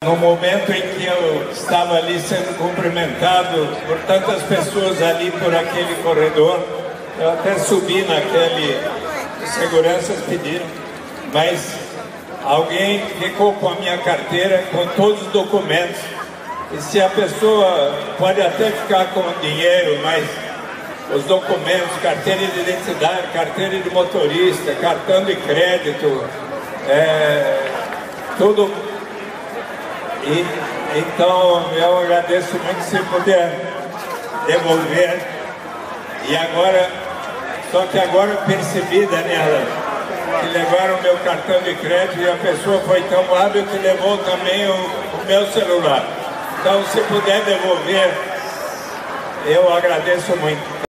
no momento em que eu estava ali sendo cumprimentado por tantas pessoas ali por aquele corredor, eu até subi naquele, os seguranças pediram, mas alguém ficou com a minha carteira, com todos os documentos. E se a pessoa pode até ficar com dinheiro, mas os documentos, carteira de identidade, carteira de motorista, cartão de crédito, tudo. Então eu agradeço muito se puder devolver. E agora, só que agora eu percebi, Daniela, que levaram o meu cartão de crédito e a pessoa foi tão hábil que levou também o meu celular. Então, se puder devolver, eu agradeço muito.